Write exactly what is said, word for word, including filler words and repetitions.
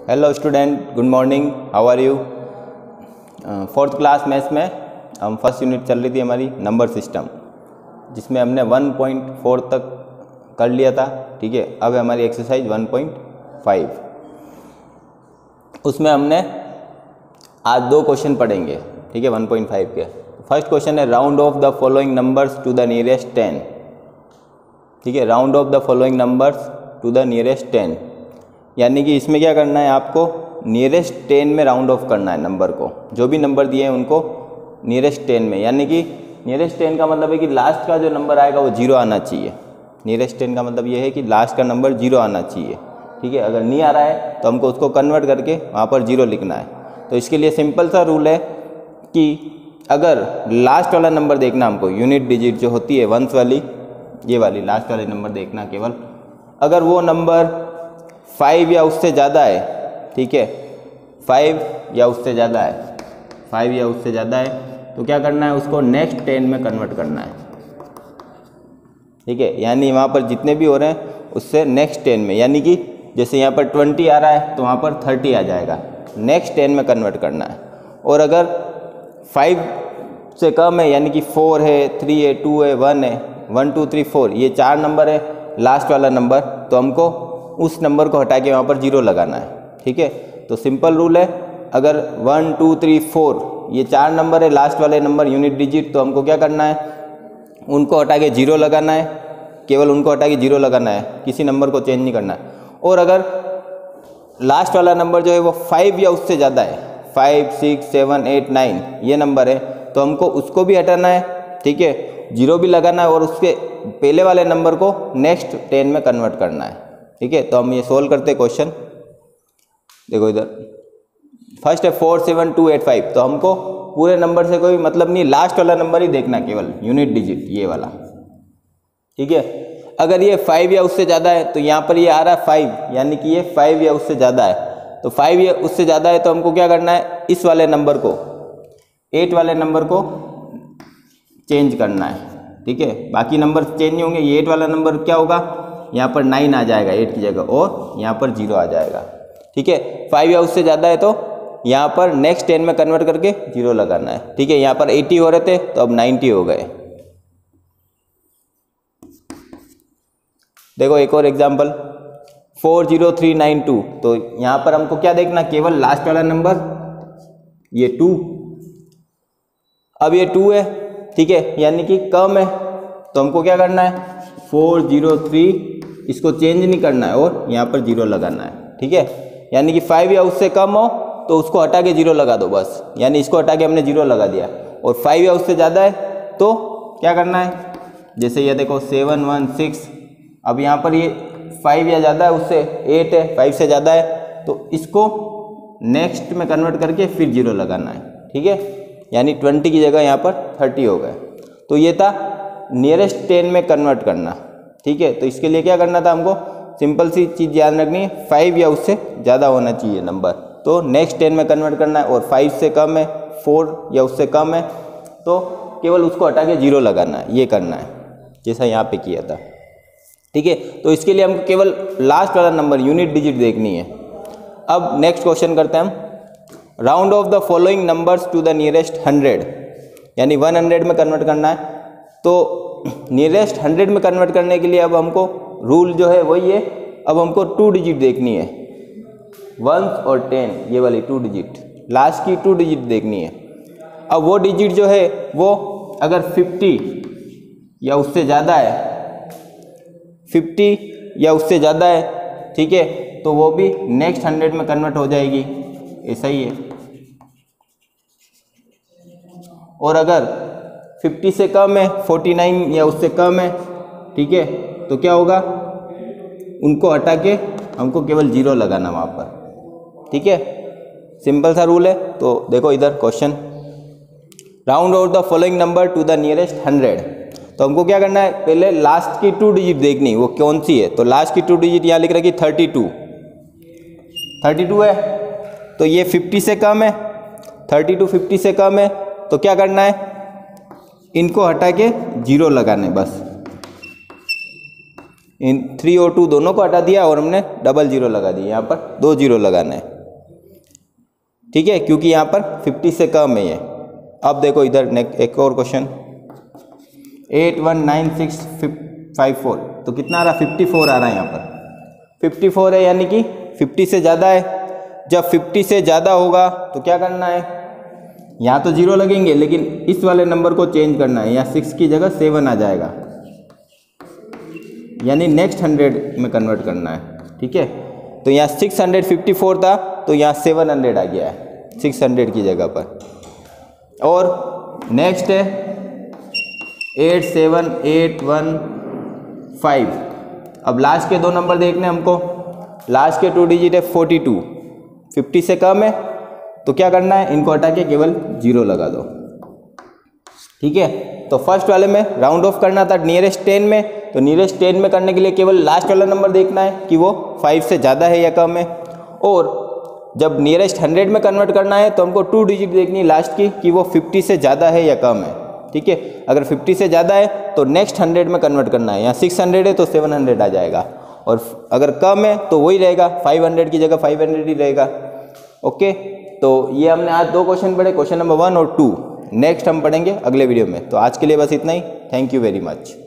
Hello student, good morning, how are you. Fourth class maths में हम first unit चल रही थी हमारी नंबर सिस्टम, जिसमें हमने वन पॉइंट फोर तक कर लिया था। ठीक है, अब है हमारी एक्सरसाइज वन पॉइंट फाइव। उसमें हमने आज दो क्वेश्चन पढ़ेंगे। ठीक है, वन पॉइंट फाइव के फर्स्ट क्वेश्चन है round off the following numbers to the nearest ten. ठीक है, round off the following numbers to the nearest ten, यानी कि इसमें क्या करना है, आपको नियरेस्ट टेन में राउंड ऑफ करना है नंबर को। जो भी नंबर दिए हैं उनको नियरेस्ट टेन में, यानी कि नियरेस्ट टेन का मतलब है कि लास्ट का जो नंबर आएगा वो जीरो आना चाहिए। नियरेस्ट टेन का मतलब ये है कि लास्ट का नंबर जीरो आना चाहिए। ठीक है, अगर नहीं आ रहा है तो हमको उसको कन्वर्ट करके वहाँ पर जीरो लिखना है। तो इसके लिए सिंपल सा रूल है कि अगर लास्ट वाला नंबर देखना हमको, यूनिट डिजिट जो होती है वंस वाली, ये वाली लास्ट वाले नंबर देखना केवल। अगर वो नंबर फाइव या उससे ज़्यादा है, ठीक है, फाइव या उससे ज़्यादा है, फाइव या उससे ज़्यादा है तो क्या करना है, उसको नेक्स्ट टेन में कन्वर्ट करना है। ठीक है, यानी वहाँ पर जितने भी हो रहे हैं उससे नेक्स्ट टेन में, यानी कि जैसे यहाँ पर ट्वेंटी आ रहा है तो वहाँ पर थर्टी आ जाएगा, नेक्स्ट टेन में कन्वर्ट करना है। और अगर फाइव से कम है, यानी कि फोर है, थ्री है, टू है, वन है, वन टू थ्री फोर, ये चार नंबर है लास्ट वाला नंबर, तो हमको उस नंबर को हटा के वहाँ पर जीरो लगाना है। ठीक है, तो सिंपल रूल है, अगर वन टू थ्री फोर ये चार नंबर है लास्ट वाले नंबर यूनिट डिजिट, तो हमको क्या करना है, उनको हटा के जीरो लगाना है, केवल उनको हटा के जीरो लगाना है, किसी नंबर को चेंज नहीं करना है। और अगर लास्ट वाला नंबर जो है वो फाइव या उससे ज़्यादा है, five six seven eight nine ये नंबर है, तो हमको उसको भी हटाना है। ठीक है, जीरो भी लगाना है और उसके पहले वाले नंबर को नेक्स्ट टेन में कन्वर्ट करना है। ठीक है, तो हम ये सोल्व करते हैं क्वेश्चन। देखो इधर फर्स्ट है four seven two eight five, तो हमको पूरे नंबर से कोई मतलब नहीं, लास्ट वाला नंबर ही देखना, केवल यूनिट डिजिट ये वाला। ठीक है, अगर ये फाइव या उससे ज़्यादा है तो यहाँ पर ये आ रहा है फाइव, यानी कि ये फाइव या उससे ज़्यादा है, तो फाइव या उससे ज़्यादा है तो हमको क्या करना है, इस वाले नंबर को, एट वाले नंबर को चेंज करना है। ठीक है, बाकी नंबर चेंज नहीं होंगे, ये एट वाला नंबर क्या होगा, यहाँ पर नाइन आ जाएगा एट की जगह, और यहाँ पर जीरो आ जाएगा। ठीक है, फाइव या उससे ज़्यादा है तो यहाँ पर नेक्स्ट टेन में कन्वर्ट करके जीरो लगाना है। ठीक है, यहाँ पर एटी हो रहे थे तो अब नाइन्टी हो गए। देखो एक और example, four zero three nine two, तो यहाँ पर हमको क्या देखना, केवल लास्ट वाला नंबर, ये टू, अब ये टू है। ठीक है, यानी कि कम है, तो हमको क्या करना है, फोर जीरो थ्री, इसको चेंज नहीं करना है और यहाँ पर जीरो लगाना है। ठीक है, यानी कि फाइव या उससे कम हो तो उसको हटा के जीरो लगा दो बस, यानी इसको हटा के हमने जीरो लगा दिया। और फाइव या उससे ज़्यादा है तो क्या करना है, जैसे ये देखो सेवन वन सिक्स, अब यहाँ पर ये फाइव या ज़्यादा है उससे, एट है, फाइव से ज़्यादा है, तो इसको नेक्स्ट में कन्वर्ट करके फिर जीरो लगाना है। ठीक है, यानी ट्वेंटी की जगह यहाँ पर थर्टी हो गए। तो ये था नियरेस्ट टेन में कन्वर्ट करना। ठीक है, तो इसके लिए क्या करना था हमको, सिंपल सी चीज़ याद रखनी है, फाइव या उससे ज़्यादा होना चाहिए नंबर, तो नेक्स्ट टेन में कन्वर्ट करना है। और फाइव से कम है, फोर या उससे कम है, तो केवल उसको हटा के जीरो लगाना है, ये करना है जैसा यहाँ पे किया था। ठीक है, तो इसके लिए हमको केवल लास्ट वाला नंबर यूनिट डिजिट देखनी है। अब नेक्स्ट क्वेश्चन करते हैं हम, round off the following numbers to the nearest hundred, यानी वन हंड्रेड में कन्वर्ट करना है। तो नियरेस्ट हंड्रेड में कन्वर्ट करने के लिए अब हमको रूल जो है वही है, अब हमको टू डिजिट देखनी है, वंस और टेन, ये वाली टू डिजिट, लास्ट की टू डिजिट देखनी है। अब वो डिजिट जो है वो अगर फिफ्टी या उससे ज़्यादा है, फिफ्टी या उससे ज़्यादा है, ठीक है, तो वो भी नेक्स्ट हंड्रेड में कन्वर्ट हो जाएगी, ऐसा ही है। और अगर फिफ्टी से कम है, फोर्टी नाइन या उससे कम है, ठीक है, तो क्या होगा, उनको हटा के हमको केवल जीरो लगाना वहाँ पर। ठीक है, सिंपल सा रूल है। तो देखो इधर question, round off the following number to the nearest hundred, तो हमको क्या करना है, पहले लास्ट की टू डिजिट देखनी, वो कौन सी है, तो लास्ट की टू डिजिट यहाँ लिख रखी थर्टी टू, थर्टी टू है, तो ये फिफ्टी से कम है, थर्टी टू फिफ्टी से कम है, तो क्या करना है, इनको हटा के जीरो लगाने बस, इन थ्री और टू दोनों को हटा दिया और हमने डबल जीरो लगा दिया, यहाँ पर दो जीरो लगाना है। ठीक है, क्योंकि यहाँ पर फिफ्टी से कम है ये। अब देखो इधर नेक्स्ट एक और question, eight one nine six five four, तो कितना आ रहा, फिफ्टी फोर आ रहा है यहाँ पर। फिफ्टी फोर है यानी कि फिफ्टी से ज़्यादा है। जब फिफ्टी से ज़्यादा होगा तो क्या करना है, यहाँ तो जीरो लगेंगे लेकिन इस वाले नंबर को चेंज करना है, यहाँ सिक्स की जगह सेवन आ जाएगा, यानी नेक्स्ट हंड्रेड में कन्वर्ट करना है। ठीक है, तो यहाँ सिक्स हंड्रेड फिफ्टी फोर था तो यहाँ सेवन हंड्रेड आ गया है सिक्स हंड्रेड की जगह पर। और नेक्स्ट है eight seven eight one five. अब लास्ट के दो नंबर देखने हमको, लास्ट के टू डिजिट है फोर्टी टू, फिफ्टी से कम है तो क्या करना है, इनको हटा के केवल जीरो लगा दो। ठीक है, तो फर्स्ट वाले में राउंड ऑफ करना था नियरेस्ट टेन में, तो नियरेस्ट टेन में करने के लिए केवल लास्ट वाला नंबर देखना है कि वो फाइव से ज़्यादा है या कम है। और जब नियरेस्ट हंड्रेड में कन्वर्ट करना है तो हमको टू डिजिट देखनी है लास्ट की कि वो फिफ्टी से ज़्यादा है या कम है। ठीक है, अगर फिफ्टी से ज़्यादा है तो नेक्स्ट हंड्रेड में कन्वर्ट करना है, यहाँ सिक्स हंड्रेड है तो सेवन हंड्रेड आ जाएगा, और अगर कम है तो वही रहेगा, फाइव हंड्रेड की जगह फाइव हंड्रेड ही रहेगा। ओके, तो ये हमने आज दो क्वेश्चन पढ़े, क्वेश्चन नंबर वन और टू। नेक्स्ट हम पढ़ेंगे अगले वीडियो में। तो आज के लिए बस इतना ही। Thank you very much.